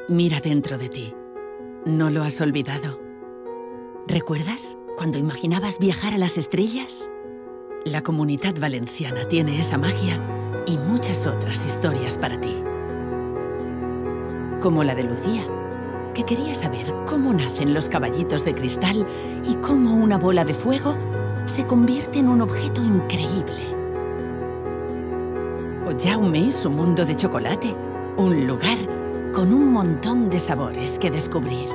Mira dentro de ti. ¿No lo has olvidado? ¿Recuerdas cuando imaginabas viajar a las estrellas? La Comunitat Valenciana tiene esa magia y muchas otras historias para ti. Como la de Lucía, que quería saber cómo nacen los caballitos de cristal y cómo una bola de fuego se convierte en un objeto increíble. O Jaume y su mundo de chocolate, un lugar con un montón de sabores que descubrir.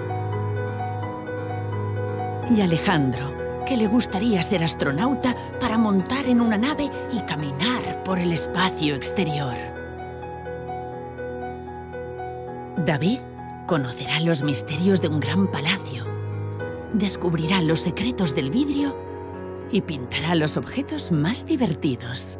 Y Alejandro, que le gustaría ser astronauta para montar en una nave y caminar por el espacio exterior. David conocerá los misterios de un gran palacio, descubrirá los secretos del vidrio y pintará los objetos más divertidos.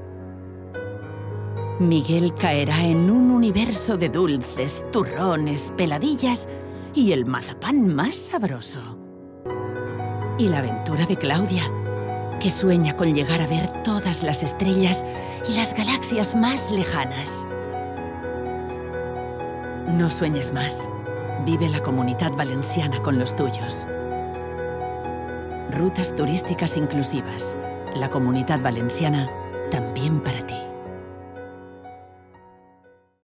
Miguel caerá en un universo de dulces, turrones, peladillas y el mazapán más sabroso. Y la aventura de Claudia, que sueña con llegar a ver todas las estrellas y las galaxias más lejanas. No sueñes más. Vive la Comunitat Valenciana con los tuyos. Rutas turísticas inclusivas. La Comunitat Valenciana también para ti.